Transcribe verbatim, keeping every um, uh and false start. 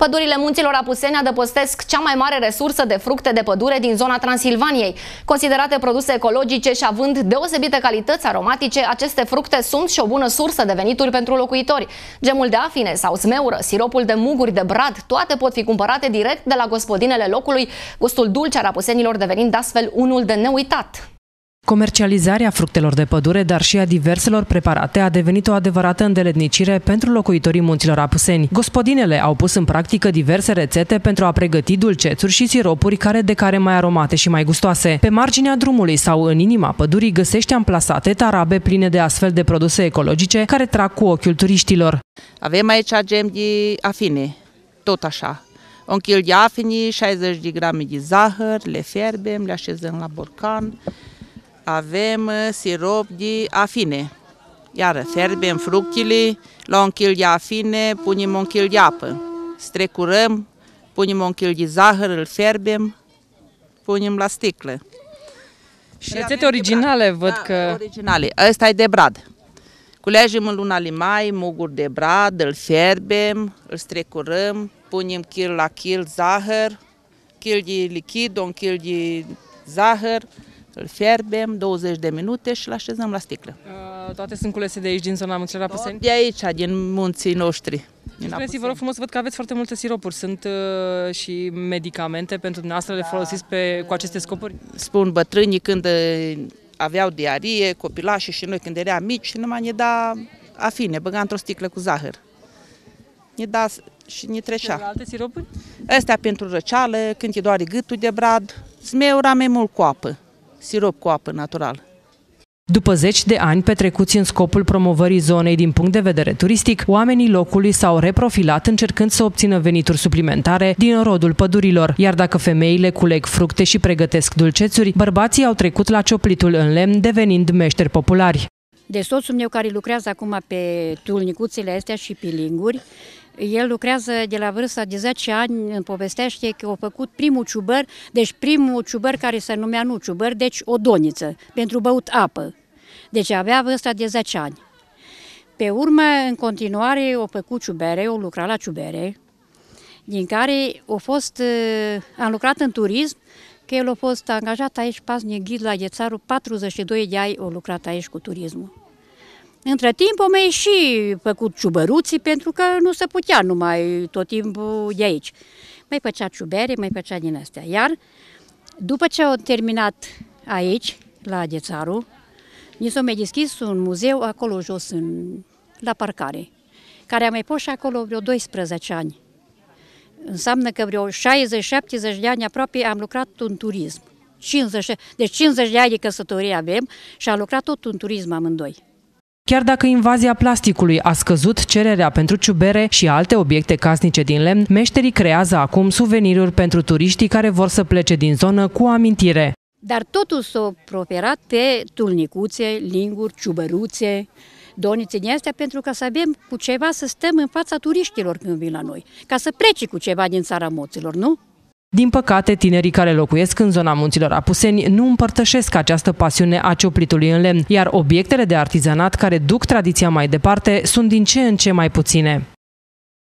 Pădurile munților Apuseni adăpostesc cea mai mare resursă de fructe de pădure din zona Transilvaniei. Considerate produse ecologice și având deosebite calități aromatice, aceste fructe sunt și o bună sursă de venituri pentru locuitori. Gemul de afine sau smeură, siropul de muguri de brad, toate pot fi cumpărate direct de la gospodinele locului, gustul dulce al apusenilor devenind astfel unul de neuitat. Comercializarea fructelor de pădure, dar și a diverselor preparate a devenit o adevărată îndeletnicire pentru locuitorii munților Apuseni. Gospodinele au pus în practică diverse rețete pentru a pregăti dulcețuri și siropuri care de care mai aromate și mai gustoase. Pe marginea drumului sau în inima pădurii găsești amplasate tarabe pline de astfel de produse ecologice care trag cu ochiul turiștilor. Avem aici gem de afine, tot așa. Un kil de afine, șaizeci de grame de zahăr, le fierbem, le așezăm la borcan. Avem sirop de afine, iar fierbem fructele, la un kil de afine punem un kil de apă, strecurăm, punem un kil de zahăr, îl fierbem, punem la sticlă. Și rețete originale, văd da, că... originale. Ăsta e de brad. Culegem în luna mai muguri de brad, îl fierbem, îl strecurăm, punem kil la kil zahăr, kil de lichid, un kil de zahăr, îl fierbem douăzeci de minute și îl așezăm la sticlă. Uh, toate sunt culese de aici, din zona munților Apuseni? De aici, din munții noștri. Spuneți, vă rog frumos, văd că aveți foarte multe siropuri. Sunt uh, și medicamente pentru dumneavoastră, le folosiți pe, cu aceste scopuri? Spun bătrânii când aveau diarie, copilașii și noi când eram mici, numai ne da afine, băga într-o sticlă cu zahăr. Ne da și ne trecea. Și alte siropuri? Astea pentru răceală, când te doare gâtul de brad, smeura mai mult cu apă. Sirop cu apă natural. După zeci de ani petrecuți în scopul promovării zonei din punct de vedere turistic, oamenii locului s-au reprofilat încercând să obțină venituri suplimentare din rodul pădurilor. Iar dacă femeile culeg fructe și pregătesc dulcețuri, bărbații au trecut la cioplitul în lemn, devenind meșteri populari. De soțul meu care lucrează acum pe tulnicuțele astea și pe linguri, el lucrează de la vârsta de zece ani, îmi povestește că a făcut primul ciubăr, deci primul ciubăr care se numea nu ciubăr, deci o doniță, pentru băut apă. Deci avea vârsta de zece ani. Pe urmă, în continuare, a făcut ciubere, a lucrat la ciubere, din care a fost, am lucrat în turism, că el a fost angajat aici, paznic ghid la Ghețaru, patruzeci și doi de ani a lucrat aici cu turismul. Între timp am mai și făcut ciubăruții pentru că nu se putea numai tot timpul de aici. Mai făcea ciubere, mai făcea din astea. Iar după ce au terminat aici, la Ghețaru, ni s-a mai deschis un muzeu acolo jos, în, la parcare, care a mai fost și acolo vreo doisprezece ani. Înseamnă că vreo șaizeci șaptezeci de ani aproape am lucrat în turism. cincizeci, deci cincizeci de ani de căsătorie avem și am lucrat tot în turism amândoi. Chiar dacă invazia plasticului a scăzut cererea pentru ciubere și alte obiecte casnice din lemn, meșterii creează acum suveniruri pentru turiștii care vor să plece din zonă cu amintire. Dar totul s-a proferat pe tulnicuțe, linguri, ciubăruțe, donițe din astea, pentru ca să avem cu ceva să stăm în fața turiștilor când vin la noi, ca să plece cu ceva din țara moților, nu? Din păcate, tinerii care locuiesc în zona munților Apuseni nu împărtășesc această pasiune a cioplitului în lemn, iar obiectele de artizanat care duc tradiția mai departe sunt din ce în ce mai puține.